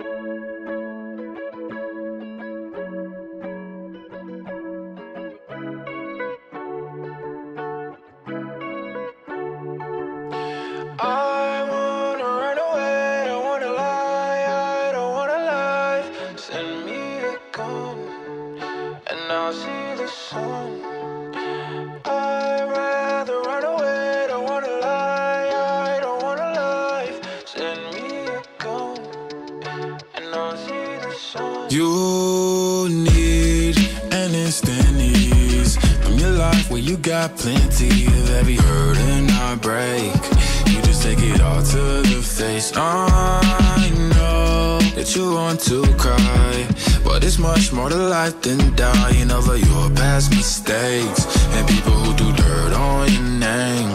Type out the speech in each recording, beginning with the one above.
I wanna run away, don't wanna lie, I don't wanna lie. Send me a gun, and I'll see the sun. I'd rather run away, don't wanna lie, I don't wanna lie. Send me a gun, and I'll see the sun. You need an instant ease from your life where you got plenty of every hurt and heartbreak. You just take it all to the face. I know that you want to cry, but it's much more to life than dying over your past mistakes and people who do dirt on your name.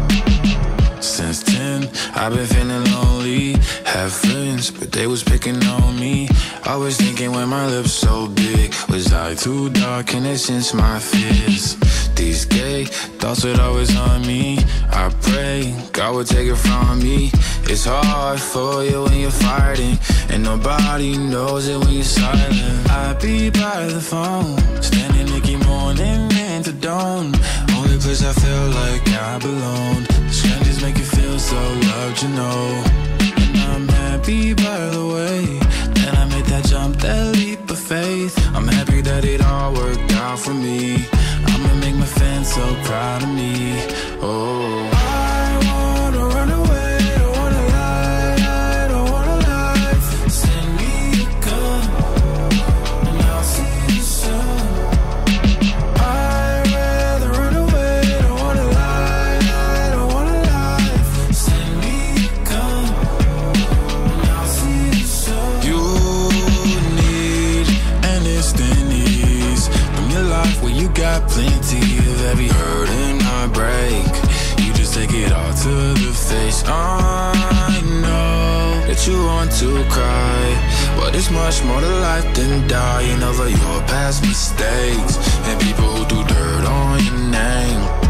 Since 10, I've been feeling lonely. Had friends, but they was picking on me. Always thinking when my lips so big, was I too dark and it since my fears? These gay thoughts would always on me. I pray God would take it from me. It's hard for you when you're fighting, and nobody knows it when you're silent. I be by the phone, standing Nicky morning into dawn. Only place I feel like I belong. Strangers make you feel so loved, you know. And I'm happy by the way that I made that jump, that leap of faith. I'm happy that it all worked out for me. I'ma make my fans so proud of me. Oh, I wanna run away, don't wanna lie, I don't wanna lie. Send me a gun, and I'll see the sun. I'd rather run away, don't wanna lie, I don't wanna lie. Send me a gun, and I'll see the sun. You need an instant ease from your life where you got plenty of every hurt and heartbreak. You just take it all to the face. I know that you want to cry, but it's much more to life than dying over your past mistakes and people who do dirt on your name.